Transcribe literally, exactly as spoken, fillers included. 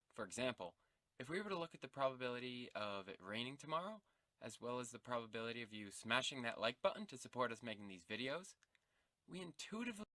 For example, if we were to look at the probability of it raining tomorrow, as well as the probability of you smashing that like button to support us making these videos, we intuitively